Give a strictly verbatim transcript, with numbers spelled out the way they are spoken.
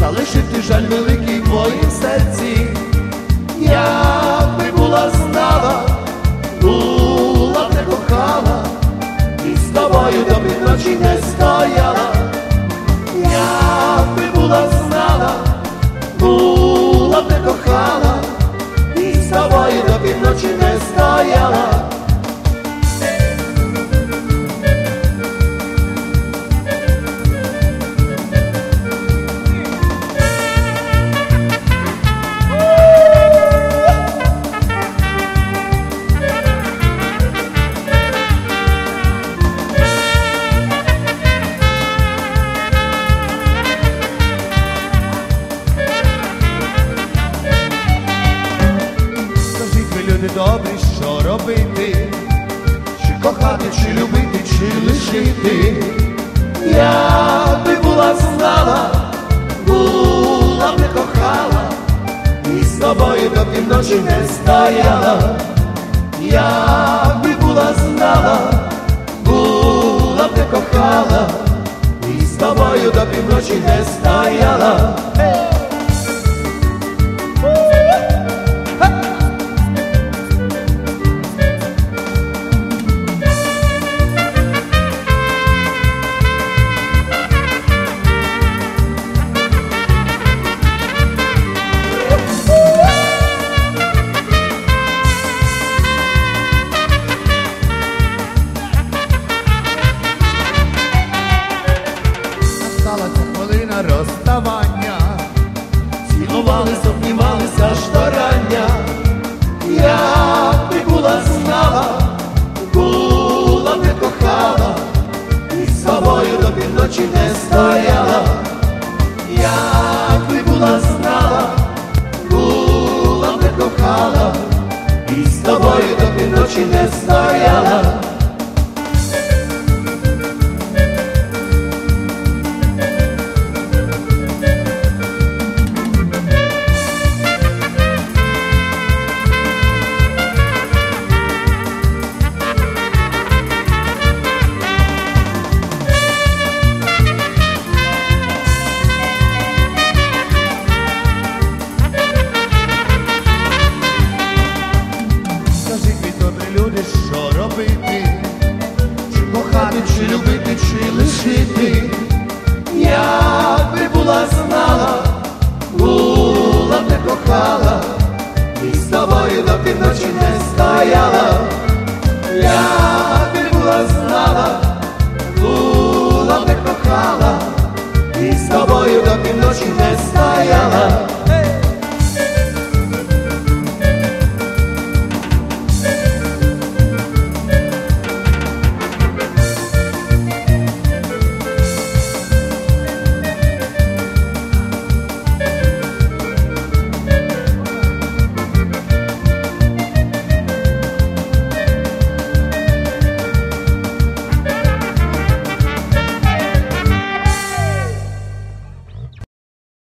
залишив ти жаль великий в моїм серці. Якби була знала, була б не кохала, і з тобою до півночі не стояла. Якби була знала, була б не кохала, і з тобою до півночі не стояла. Люди добрі, що робити? Чи кохати, чи любити, чи лишити? Якби була знала, була б не кохала, і з тобою до півночі не стояла. Якби була знала, була б не кохала, і з тобою до півночі не стояла. Настала ця хвилина розставання, цілувались, обнімались аж до рання. Якби була знала, була б не кохала, і з тобою до півночі не стояла. Якби була знала, була б не кохала, і з тобою до півночі не стояла. Люди, що робити? Чи кохати, чи любити, чи лишити? Якби була знала, була б не кохала, і з тобою до півночі не стояла. Якби була знала, була б не кохала, і з тобою до півночі не стояла.